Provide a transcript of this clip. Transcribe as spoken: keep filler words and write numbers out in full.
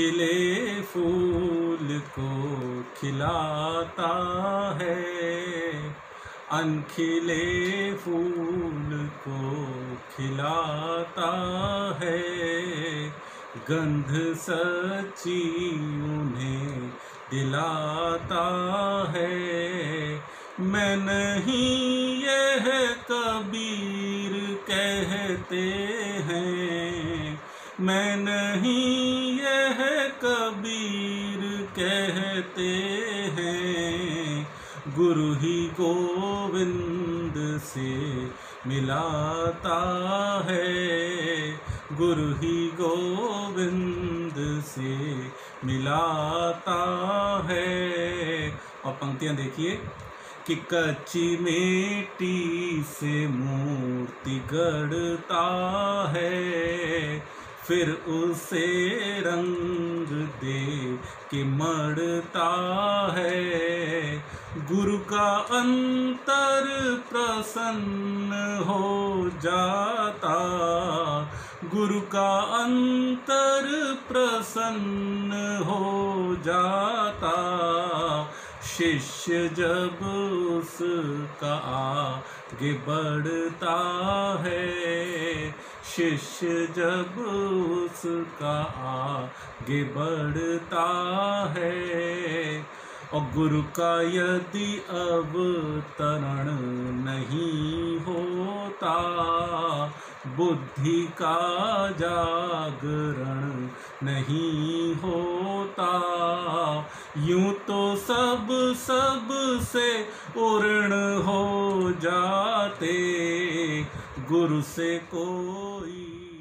खिले फूल को खिलाता है, अनखिले फूल को खिलाता है, गंध सच्ची उन्हें दिलाता है। मैं नहीं यह कबीर कहते हैं, मैं नहीं यह कबीर कहते हैं, गुरु ही गोविंद से मिलाता है, गुरु ही गोविंद से मिलाता है। और पंक्तियां देखिए कि कच्ची मिट्टी से मूर्ति गढ़ता है, फिर उसे रंग दे के मढ़ता है। गुरु का अंतर प्रसन्न हो जाता, गुरु का अंतर प्रसन्न हो जाता, शिष्य जब उसका आगे बढ़ता है, शिष्य जब उसका आगे बढ़ता है। और गुरु का यदि अवतरण नहीं होता, बुद्धि का जागरण नहीं होता, यूं तो सब सब से उर्ण हो जाते, गुरु से कोई